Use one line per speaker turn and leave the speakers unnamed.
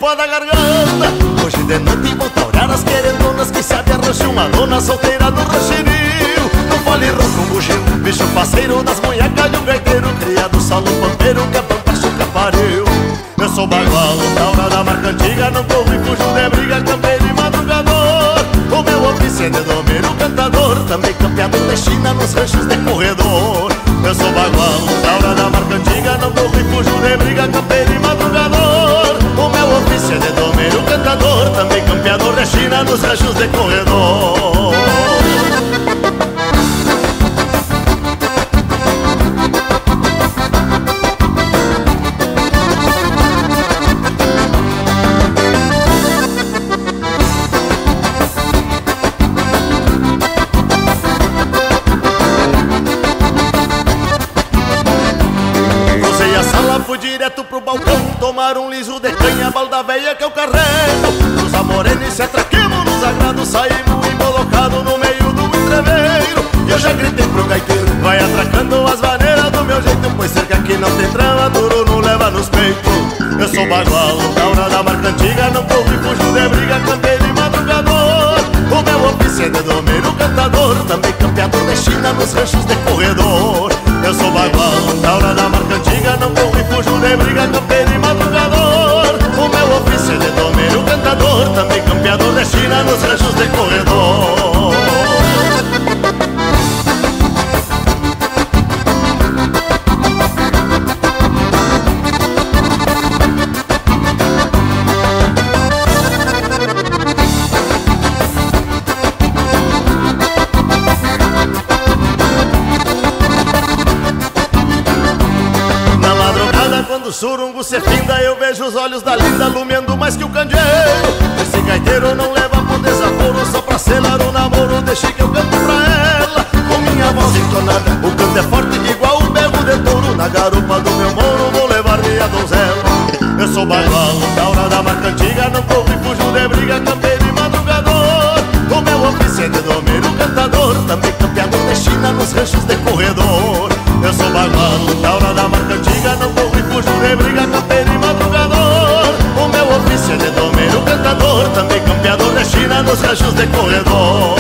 estufa da garganta. Hoje de noite volta a olhar as querendonas que se arrocha uma dona solteira no rancherio. No fole ronco um bugio, bicho parceiro das munhecas de um gaiteiro, criado solo pampeiro que a pampa chuca pariu. Eu sou bagual, da hora da marca antiga, não corro e fujo de briga, campeiro e madrugador. O meu ofício é de domeiro cantador, também campeador de China nos ranchos de corredor. Eu sou bagual, da hora da marca antiga, não corro e fujo de briga, campeiro e madrugador. O meu ofício é de domeiro cantador, também campeador de China nos ranchos de corredor. Fui direto pro balcão tomar um liso de canha, balda velha que eu carrego. Nos amoremos e se atraquemos nos agrados, saímos embolocados no meio do entreveiro. E eu já gritei pro gaiteiro, vai atracando as maneiras do meu jeito, pois cerca que não tem trama, duro não leva nos peitos. Eu sou bagual, da hora da marca antiga, não corro e fujo de briga, campeiro e madrugador. O meu ofício é de domeiro cantador, também campeador de China nos ranchos de corredor. Eu sou bagual, da hora da marca antiga, não corro e fujo de briga, campeiro e madrugador. O meu ofício é de domeiro cantador, também campeador de China nos ranchos de corredor. Quando o surungo se finda, eu vejo os olhos da linda lumiando mais que o candeeiro. Esse gaiteiro não leva por desaforo, só pra selar o namoro, deixe que eu canto pra ela. Com minha voz entonada, o canto é forte igual o berro de touro. Na garupa do meu moro vou levar minha donzela. Eu sou bagual, da hora da marca antiga, não corro e fujo de briga, campeiro e madrugador. O meu ofício é de domeiro cantador, também campeador de China nos ranchos de corredor. Eu sou bagual, da hora da marca antiga, não corro e fujo de briga, campeiro e madrugador. O meu ofício é de domeiro cantador, também campeador de China nos ranchos de corredor.